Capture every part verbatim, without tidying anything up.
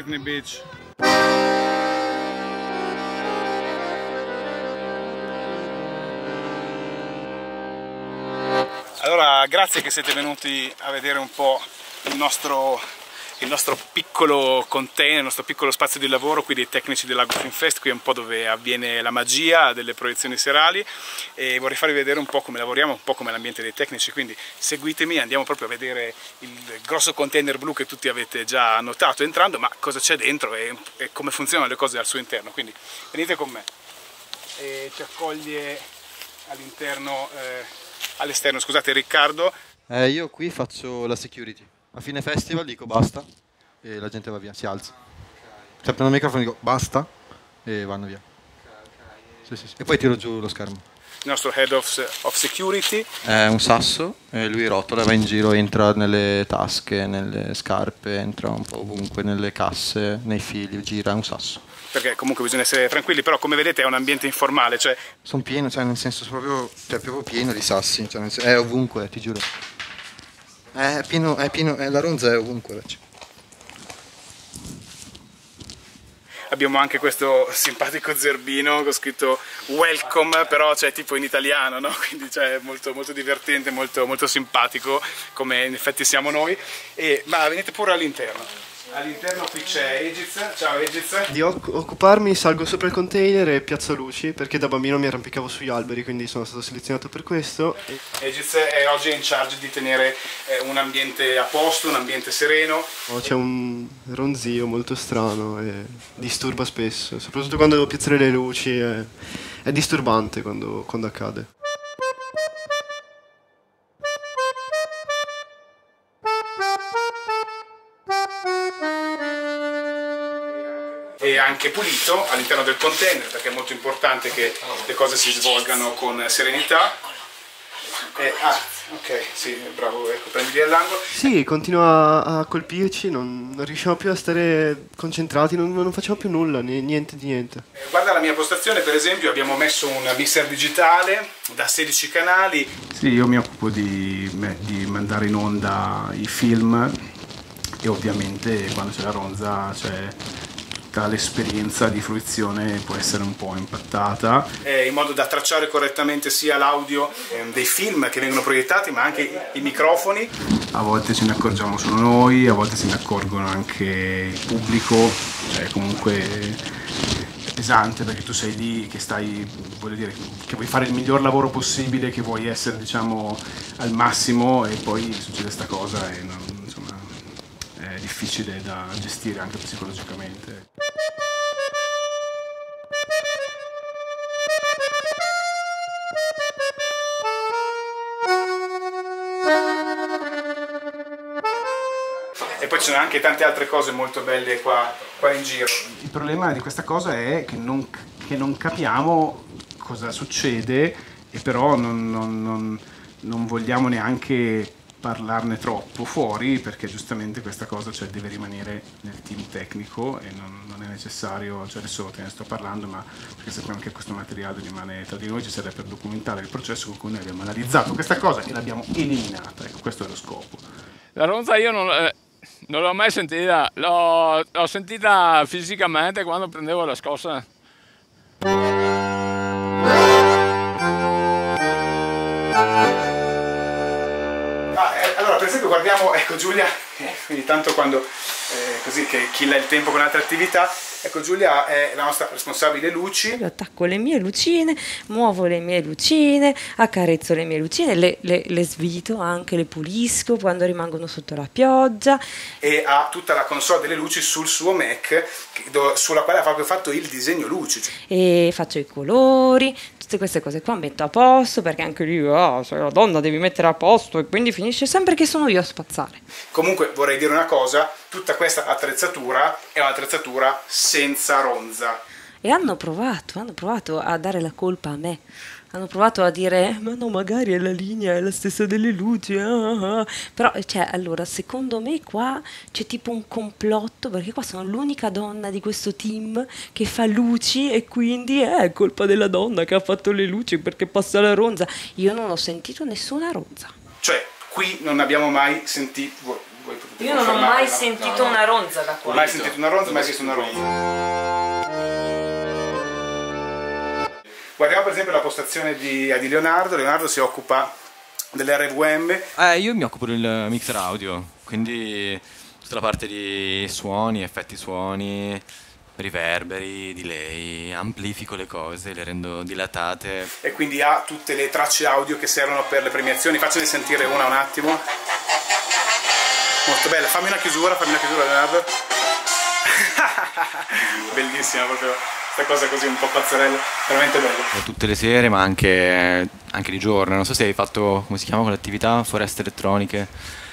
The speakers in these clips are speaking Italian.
Whitney Beach. Allora, grazie che siete venuti a vedere un po' il nostro, il nostro piccolo container, il nostro piccolo spazio di lavoro qui dei tecnici dell'Ago Film Fest. Qui è un po' dove avviene la magia delle proiezioni serali e vorrei farvi vedere un po' come lavoriamo, un po' come l'ambiente dei tecnici, quindi seguitemi, andiamo proprio a vedere il grosso container blu che tutti avete già notato entrando, ma cosa c'è dentro e, e come funzionano le cose al suo interno. Quindi venite con me e ci accoglie all'interno, eh, all'esterno, scusate, Riccardo. Eh, io qui faccio la security. A fine festival dico basta e la gente va via, si alza. Aprono il microfono e dico basta e vanno via. Sì, sì, sì. E poi tiro giù lo schermo. Il nostro head of, of security. È un sasso e lui rotola, va in giro, entra nelle tasche, nelle scarpe, entra un po' ovunque, nelle casse, nei fili, gira, è un sasso. Perché comunque bisogna essere tranquilli, però come vedete è un ambiente informale, cioè... Sono pieno, cioè nel senso proprio, cioè proprio pieno di sassi, cioè nel senso, è ovunque, ti giuro. È pieno, è pieno, è, la ronza è ovunque. Cioè. Abbiamo anche questo simpatico zerbino con scritto welcome, però cioè tipo in italiano, no? Quindi cioè, molto, molto divertente, molto, molto simpatico, come in effetti siamo noi. E, ma venite pure all'interno. All'interno qui c'è Egiz. Ciao Egiz. Di occuparmi salgo sopra il container e piazzo luci, perché da bambino mi arrampicavo sugli alberi, quindi sono stato selezionato per questo. Egiz è oggi in charge di tenere eh, un ambiente a posto, un ambiente sereno. C'è un ronzio molto strano e disturba spesso, soprattutto quando devo piazzare le luci, è, è disturbante quando, quando accade. E anche pulito all'interno del container, perché è molto importante che le cose si svolgano con serenità. E, ah, ok, sì, bravo, ecco, prendi lì all'angolo. Sì, continua a colpirci, non, non riusciamo più a stare concentrati, non, non facciamo più nulla, niente di niente. Guarda la mia postazione, per esempio, abbiamo messo un mixer digitale da sedici canali. Sì, io mi occupo di, di mandare in onda i film e ovviamente quando c'è la ronza c'è... l'esperienza di fruizione può essere un po' impattata, eh, in modo da tracciare correttamente sia l'audio eh, dei film che vengono proiettati, ma anche i, i microfoni. A volte ce ne accorgiamo solo noi, a volte se ne accorgono anche il pubblico, cioè comunque è pesante perché tu sei lì che stai, voglio dire, che vuoi fare il miglior lavoro possibile, che vuoi essere, diciamo, al massimo e poi succede sta cosa e non, insomma, è difficile da gestire anche psicologicamente. E poi ci sono anche tante altre cose molto belle qua, qua in giro. Il problema di questa cosa è che non, che non capiamo cosa succede e però non, non, non, non vogliamo neanche parlarne troppo fuori, perché giustamente questa cosa, cioè, deve rimanere nel team tecnico e non, non è necessario, cioè adesso te ne sto parlando, ma perché sappiamo che questo materiale rimane tra di noi, ci serve per documentare il processo con cui noi abbiamo analizzato questa cosa e l'abbiamo eliminata, ecco, questo è lo scopo. La ronza io non, eh, non l'ho mai sentita, l'ho sentita fisicamente quando prendevo la scossa. Allora, per esempio, guardiamo, ecco Giulia, eh, ogni tanto quando, eh, così, che killa il tempo con altre attività, ecco Giulia è la nostra responsabile luci. Io attacco le mie lucine, muovo le mie lucine, accarezzo le mie lucine, le, le, le svito anche, le pulisco quando rimangono sotto la pioggia. E ha tutta la console delle luci sul suo Mac, sulla quale ha proprio fatto il disegno luci. E faccio i colori, tutte queste cose qua metto a posto, perché anche lì, oh, sei la donna, devi mettere a posto, e quindi finisce sempre che sono io a spazzare. Comunque vorrei dire una cosa, tutta questa attrezzatura è un'attrezzatura senza ronza. E hanno provato, hanno provato a dare la colpa a me. Hanno provato a dire, ma no, magari è la linea, è la stessa delle luci, ah, ah. Però, cioè, allora, secondo me qua c'è tipo un complotto, perché qua sono l'unica donna di questo team che fa luci e quindi eh, è colpa della donna che ha fatto le luci perché passa la ronza. Io non ho sentito nessuna ronza. Cioè, qui non abbiamo mai sentito... Voi, voi potete Io non ho mai sentito una ronza da qua. Mai sentito una ronza, mai visto una ronza. Guardiamo per esempio la postazione di, di Leonardo. Leonardo si occupa dell'R V M. Eh, io mi occupo del mixer audio, quindi tutta la parte di suoni, effetti suoni, riverberi, delay, amplifico le cose, le rendo dilatate. E quindi ha tutte le tracce audio che servono per le premiazioni. Faccene sentire una un attimo. Molto bella, fammi una chiusura, fammi una chiusura Leonardo. Bellissima proprio questa cosa così un po' pazzarella, veramente bella. Tutte le sere, ma anche, anche di giorno. Non so se hai fatto, come si chiama quell'attività, foreste elettroniche.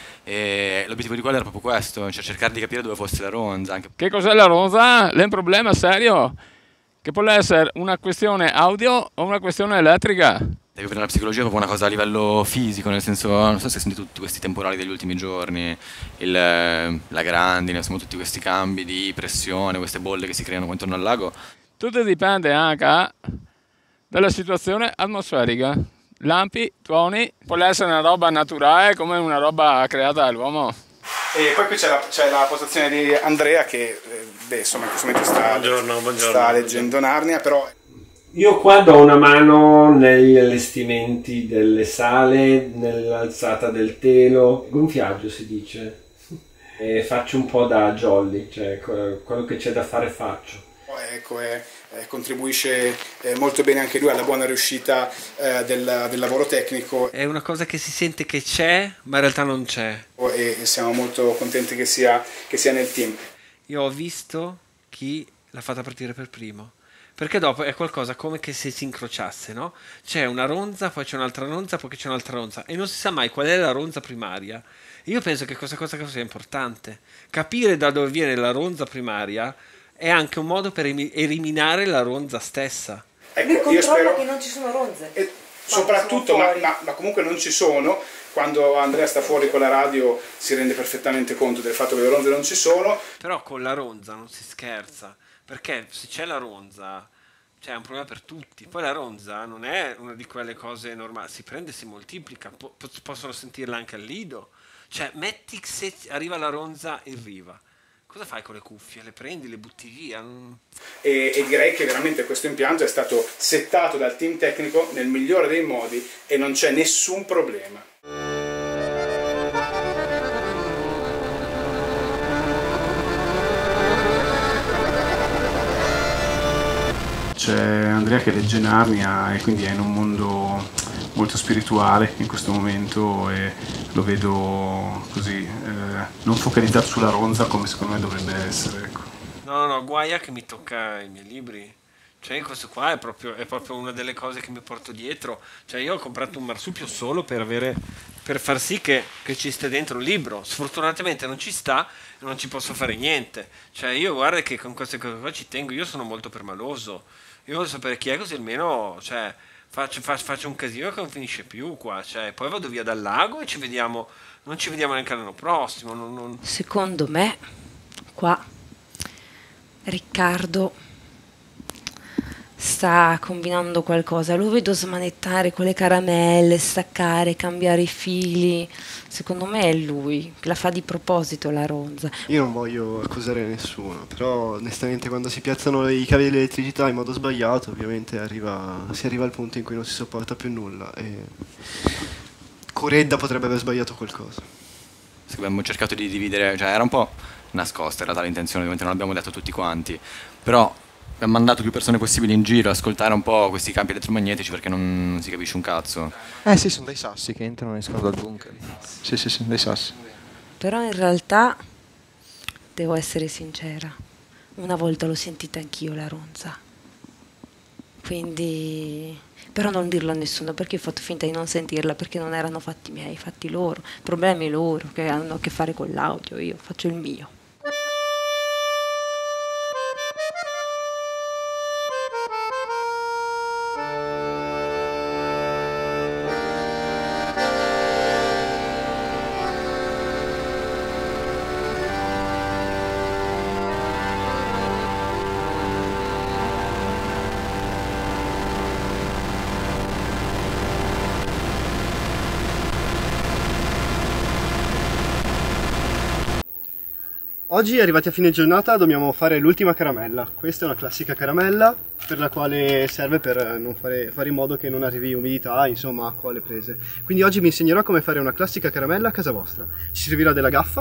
E l'obiettivo di quello era proprio questo, cioè cercare di capire dove fosse la ronza. Anche... Che cos'è la ronza? È un problema serio, che può essere una questione audio o una questione elettrica. Devi vedere la psicologia proprio una cosa a livello fisico, nel senso, non so se hai sentito tutti questi temporali degli ultimi giorni, il, la grandine, insomma tutti questi cambi di pressione, queste bolle che si creano intorno al lago. Tutto dipende anche dalla situazione atmosferica. Lampi, tuoni, può essere una roba naturale come una roba creata dall'uomo. E poi qui c'è la, c'è la postazione di Andrea che eh, beh, insomma in questo momento sta, buongiorno, buongiorno, sta leggendo Narnia, però... Io qua do una mano negli allestimenti delle sale, nell'alzata del telo, gonfiaggio si dice, e faccio un po' da jolly, cioè quello che c'è da fare faccio. Ecco, eh, eh, contribuisce eh, molto bene anche lui alla buona riuscita eh, del, del lavoro tecnico. È una cosa che si sente che c'è, ma in realtà non c'è. E, e siamo molto contenti che sia, che sia nel team. Io ho visto chi l'ha fatta partire per primo. Perché dopo è qualcosa come che se si incrociasse, no? C'è una ronza, poi c'è un'altra ronza, poi c'è un'altra ronza e non si sa mai qual è la ronza primaria. Io penso che questa cosa sia importante. Capire da dove viene la ronza primaria è anche un modo per eliminare la ronza stessa. Ecco, io spero che non ci sono ronze. E soprattutto, ma, ma, ma comunque non ci sono. Quando Andrea sta fuori con la radio si rende perfettamente conto del fatto che le ronze non ci sono. Però con la ronza non si scherza. Perché se c'è la ronza, c'è un problema per tutti. Poi la ronza non è una di quelle cose normali, si prende e si moltiplica, po- possono sentirla anche al lido. Cioè, metti se arriva la ronza in riva. Cosa fai con le cuffie? Le prendi, le butti via? E, e direi che veramente questo impianto è stato settato dal team tecnico nel migliore dei modi e non c'è nessun problema. C'è Andrea che legge Narnia e quindi è in un mondo molto spirituale in questo momento e lo vedo così, eh, non focalizzato sulla ronza come secondo me dovrebbe essere. Ecco. No, no, guaia che mi tocca i miei libri. Cioè questo qua è proprio, è proprio una delle cose che mi porto dietro. Cioè io ho comprato un marsupio solo per avere, per far sì che, che ci stia dentro un libro. Sfortunatamente non ci sta e non ci posso fare niente. Cioè io guarda che con queste cose qua ci tengo, io sono molto permaloso. Io voglio sapere chi è così almeno, cioè, faccio, faccio, faccio un casino che non finisce più qua, cioè, poi vado via dal lago e ci vediamo, non ci vediamo neanche l'anno prossimo. Non, non... Secondo me, qua, Riccardo sta combinando qualcosa, lo vedo smanettare con le caramelle, staccare, cambiare i fili. Secondo me è lui che la fa di proposito la ronza. Io non voglio accusare nessuno, però onestamente quando si piazzano i cavi dell'elettricità in modo sbagliato ovviamente arriva, si arriva al punto in cui non si sopporta più nulla e Coredda potrebbe aver sbagliato qualcosa. Abbiamo cercato di dividere, cioè era un po' nascosta, era tale l'intenzione, ovviamente non l'abbiamo detto tutti quanti, però abbiamo mandato più persone possibili in giro a ascoltare un po' questi campi elettromagnetici perché non, non si capisce un cazzo. Eh sì, sono dei sassi che entrano e escono dal bunker. Sì, sì, sì, dei sassi. Però in realtà, devo essere sincera, una volta l'ho sentita anch'io la ronza. Quindi... Però non dirlo a nessuno perché ho fatto finta di non sentirla perché non erano fatti miei, fatti loro, problemi loro che hanno a che fare con l'audio, io faccio il mio. Oggi, arrivati a fine giornata, dobbiamo fare l'ultima caramella. Questa è una classica caramella per la quale serve per non fare, fare in modo che non arrivi umidità, insomma acqua alle prese. Quindi oggi vi insegnerò come fare una classica caramella a casa vostra. Ci servirà della gaffa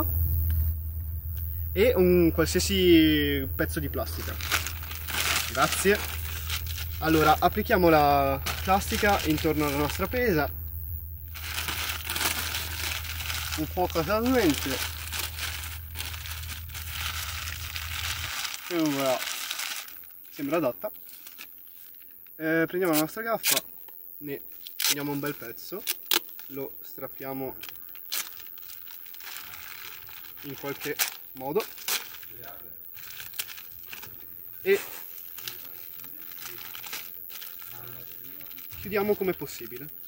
e un qualsiasi pezzo di plastica. Grazie. Allora, applichiamo la plastica intorno alla nostra presa, un po' casualmente. Sembra, sembra adatta. Eh, prendiamo la nostra gaffa, ne prendiamo un bel pezzo, lo strappiamo in qualche modo e chiudiamo come possibile.